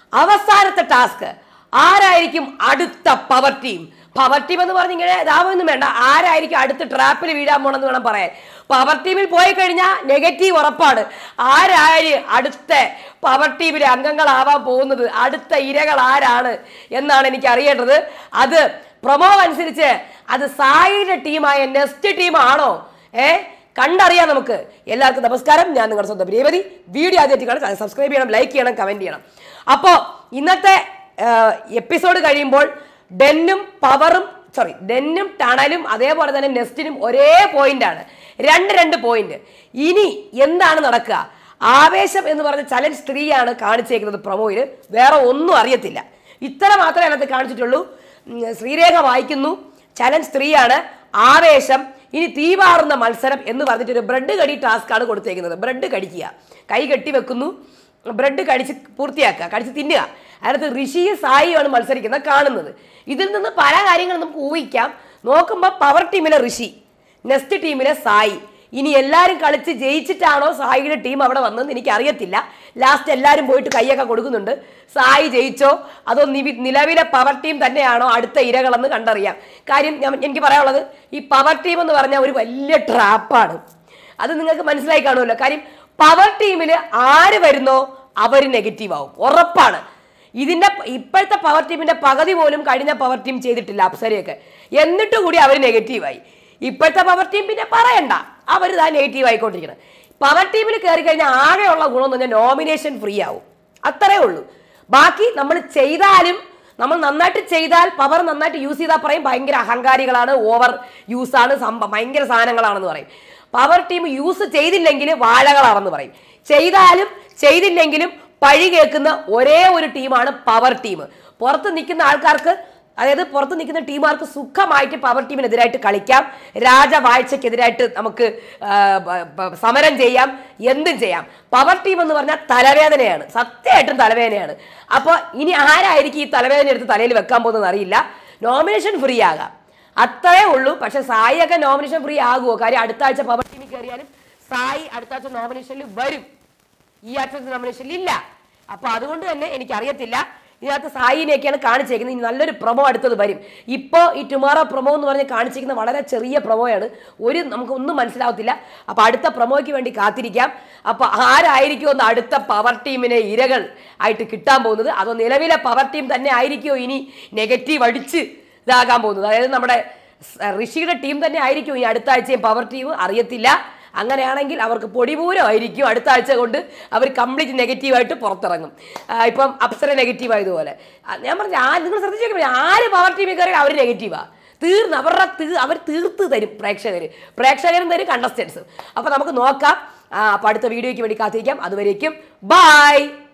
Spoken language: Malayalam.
അവസാനത്തെ ടാസ്ക് ആരായിരിക്കും അടുത്ത പവർ ടീം? പവർ ടീം എന്ന് പറഞ്ഞ് ഇങ്ങനെ ഇതാവൊന്നും വേണ്ട, ആരായിരിക്കും അടുത്ത ട്രാപ്പിൽ വീഴാൻ പോണെന്ന് വേണം പറയാൻ. പവർ ടീമിൽ പോയി കഴിഞ്ഞാൽ നെഗറ്റീവ് ഉറപ്പാണ്. ആരായിരിക്കും അടുത്ത പവർ ടീമിലെ അംഗങ്ങളാവാൻ പോകുന്നത്, അടുത്ത ഇരകൾ ആരാണ് എന്നാണ് എനിക്ക് അറിയേണ്ടത്. അത് പ്രൊമോ അനുസരിച്ച് അത് സായിയുടെ ടീമായ നെസ്റ്റ് ടീമാണോ? കണ്ടറിയാം നമുക്ക്. എല്ലാവർക്കും നമസ്കാരം, ഞാൻ നിങ്ങളുടെ സ്വന്തം രേവതി. വീഡിയോ ആദ്യമായിട്ട് കാണാൻ സബ്സ്ക്രൈബ് ചെയ്യണം, ലൈക്ക് ചെയ്യണം, കമന്റ് ചെയ്യണം. അപ്പോൾ ഇന്നത്തെ എപ്പിസോഡ് കഴിയുമ്പോൾ ഡെന്നും ടണലും അതേപോലെ തന്നെ നെസ്റ്റിനും ഒരേ പോയിന്റാണ്, രണ്ട് പോയിന്റ്. ഇനി എന്താണ് നടക്കുക? ആവേശം എന്ന് പറഞ്ഞ ചലഞ്ച് 3 കാണിച്ചേക്കുന്നത് പ്രൊമോയിൽ, വേറെ ഒന്നും അറിയത്തില്ല. ഇത്ര മാത്രമേ അതിനകത്ത് കാണിച്ചിട്ടുള്ളൂ. ശ്രീരേഖ വായിക്കുന്നു, ചലഞ്ച് 3 ആവേശം. ഇനി തീവാറുന്ന മത്സരം എന്ന് പറഞ്ഞിട്ടൊരു ബ്രെഡ് കടി ടാസ്ക് ആണ് കൊടുത്തേക്കുന്നത്. ബ്രെഡ് കടിക്കുക, കൈ കെട്ടി വെക്കുന്നു, ബ്രെഡ് കടിച്ച് പൂർത്തിയാക്കുക, കടിച്ച് തിന്നുക. അതിനകത്ത് ഋഷിയും സായിയുമാണ് മത്സരിക്കുന്നത് കാണുന്നത്. ഇതിൽ നിന്ന് പല കാര്യങ്ങളും നമുക്ക് ഊഹിക്കാം. നോക്കുമ്പോൾ പവർ ടീമിലെ ഋഷി, നെക്സ്റ്റ് ടീമിലെ സായി. ഇനി എല്ലാവരും കളിച്ച് ജയിച്ചിട്ടാണോ സായിയുടെ ടീം അവിടെ വന്നതെന്ന് എനിക്ക് അറിയത്തില്ല. ലാസ്റ്റ് എല്ലാവരും പോയിട്ട് കൈയൊക്കെ കൊടുക്കുന്നുണ്ട്. സായി ജയിച്ചോ അതോ നിലവിലെ പവർ ടീം തന്നെയാണോ അടുത്ത ഇരകളെന്ന് കണ്ടറിയാം. കാര്യം എനിക്ക് പറയാനുള്ളത്, ഈ പവർ ടീം എന്ന് പറഞ്ഞാൽ ഒരു വലിയ ട്രാപ്പാണ്. അത് നിങ്ങൾക്ക് മനസ്സിലായി കാണുമല്ലോ. കാര്യം പവർ ടീമിൽ ആര് വരുന്നോ അവർ നെഗറ്റീവ് ആവും, ഉറപ്പാണ്. ഇപ്പോഴത്തെ പവർ ടീമിന്റെ പകുതി പോലും കഴിഞ്ഞ പവർ ടീം ചെയ്തിട്ടില്ല, അപ്സരയൊക്കെ. എന്നിട്ട് കൂടി അവർ നെഗറ്റീവായി. ഇപ്പോഴത്തെ പവർ ടീം പിന്നെ പറയണ്ട, അവർ താൻ നെഗറ്റീവ് ആയിക്കൊണ്ടിരിക്കണം. പവർ ടീമിൽ കയറി കഴിഞ്ഞാൽ ആകെയുള്ള ഗുണം എന്ന് പറഞ്ഞാൽ നോമിനേഷൻ ഫ്രീ ആവും, അത്രേ ഉള്ളൂ. ബാക്കി നമ്മൾ ചെയ്താലും, നമ്മൾ നന്നായിട്ട് ചെയ്താൽ, പവർ നന്നായിട്ട് യൂസ് ചെയ്താൽ പറയും ഭയങ്കര അഹങ്കാരികളാണ്, ഓവർ യൂസാണ്, ഭയങ്കര സാധനങ്ങളാണെന്ന് പറയും. പവർ ടീം യൂസ് ചെയ്തില്ലെങ്കിൽ വാഴകളാണെന്ന് പറയും. ചെയ്താലും ചെയ്തില്ലെങ്കിലും പഴി കേൾക്കുന്ന ഒരേ ഒരു ടീമാണ് പവർ ടീം. പുറത്ത് നിൽക്കുന്ന ആൾക്കാർക്ക്, അതായത് പുറത്ത് നിൽക്കുന്ന ടീമുകാർക്ക് സുഖമായിട്ട് പവർ ടീമിനെതിരായിട്ട് കളിക്കാം, രാജവാഴ്ചക്കെതിരായിട്ട് നമുക്ക് സമരം ചെയ്യാം, എന്തും ചെയ്യാം. പവർ ടീം എന്ന് പറഞ്ഞാൽ തലവേദനയാണ്, സത്യമായിട്ടും തലവേദനയാണ്. അപ്പോൾ ഇനി ആരായിരിക്കും ഈ തലവേദന എടുത്ത് തലയിൽ വെക്കാൻ പോകുന്നതെന്ന് അറിയില്ല. നോമിനേഷൻ ഫ്രീ ആകാം, അത്രേ ഉള്ളൂ. പക്ഷെ സായിയൊക്കെ നോമിനേഷൻ ഫ്രീ ആകുമോ? കാര്യം അടുത്ത ആഴ്ച പവർ ടീമിൽ കയറിയാലും സായി അടുത്ത ആഴ്ച നോമിനേഷനിൽ വരും, ഈ ആഴ്ചത്തെ നോമിനേഷനിൽ ഇല്ല. അപ്പൊ അതുകൊണ്ട് തന്നെ എനിക്കറിയത്തില്ല. ഇതിനകത്ത് സായിനെയൊക്കെയാണ് കാണിച്ചേക്കുന്നത്. ഇനി നല്ലൊരു പ്രൊമോ അടുത്തത് വരും. ഇപ്പോൾ ഈ ടുമാറോ പ്രൊമോ എന്ന് പറഞ്ഞ് കാണിച്ചിരിക്കുന്ന വളരെ ചെറിയ പ്രൊമോയാണ്, നമുക്കൊന്നും മനസ്സിലാവത്തില്ല. അപ്പോൾ അടുത്ത പ്രൊമോയ്ക്ക് വേണ്ടി കാത്തിരിക്കാം. അപ്പോൾ ആരായിരിക്കുമോ ഒന്ന് അടുത്ത പവർ ടീമിനെ ഇരകൾ ആയിട്ട് കിട്ടാൻ പോകുന്നത്? അതോ നിലവിലെ പവർ ടീം തന്നെ ആയിരിക്കുമോ ഇനി നെഗറ്റീവ് അടിച്ച് ഇതാകാൻ പോകുന്നത്? അതായത് നമ്മുടെ ഋഷിയുടെ ടീം തന്നെ ആയിരിക്കും ഈ അടുത്ത ആഴ്ചയും പവർ ടീം? അറിയത്തില്ല. അങ്ങനെയാണെങ്കിൽ അവർക്ക് പൊടിപൂരമായിരിക്കും. അടുത്ത ആഴ്ച കൊണ്ട് അവർ കംപ്ലീറ്റ് നെഗറ്റീവായിട്ട് പുറത്തിറങ്ങും. ഇപ്പം അപ്സര നെഗറ്റീവ് ആയതുപോലെ ഞാൻ പറഞ്ഞു, നിങ്ങൾ ശ്രദ്ധിച്ചു, ആര് പവർ ടീമിൽ കയറിയാൽ അവർ നെഗറ്റീവാണ്. അവർ തീർത്ത് തരും പ്രേക്ഷകരും തരും, കണ്ടസ്റ്റൻസും. അപ്പം നമുക്ക് നോക്കാം. അപ്പം അടുത്ത വീഡിയോയ്ക്ക് വേണ്ടി കാത്തിരിക്കാം. അതുവരേക്കും ബൈ.